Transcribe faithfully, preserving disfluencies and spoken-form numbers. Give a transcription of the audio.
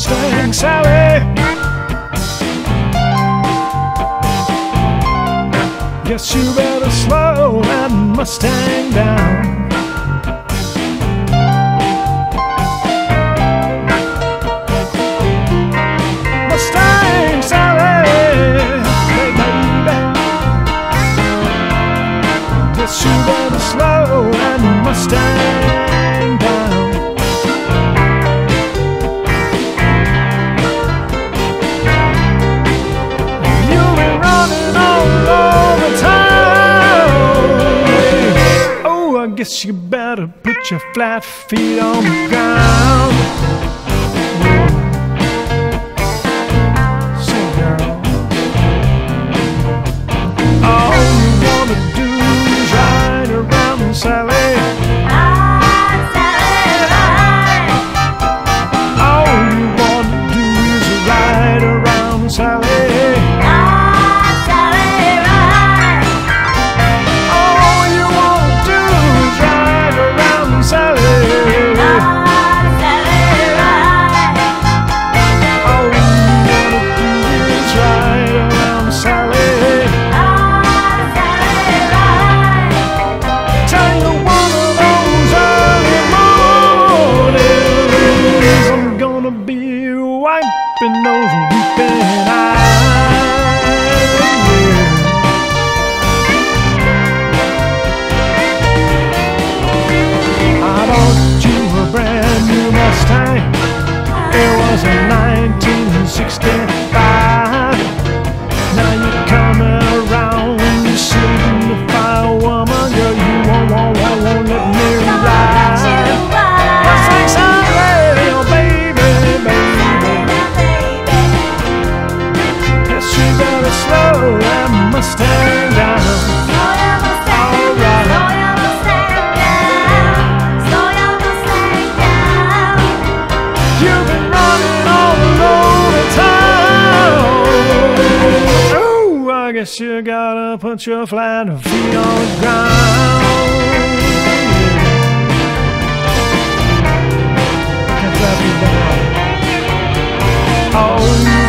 Mustang Sally. Guess you better slow that Mustang down. Mustang Sally, hey baby, guess you better slow that Mustang down. You've been running all over town. Oh, I guess you better put your flat feet on the ground. Sally, ride, Sally, ride. All you want to do is ride around, Sally. Ride, Sally, ride. All you want to do is ride around, Sally. Ride, Sally, ride. All you want to do is ride around, Sally. Wiping those weeping eyes, yeah. I bought you a brand new Mustang. It was in nineteen sixty-five. Now you're coming around, you signify a woman, girl, you won't, won't, won't, won't let me ride. Mustang Sally, oh baby, baby. Slow that Mustang down. Slow your Mustang, Alright. slow your Mustang down. Slow your Mustang down. You've been running all over town. Oh, I guess you gotta put your flat feet on the ground. Can't let me down. Oh,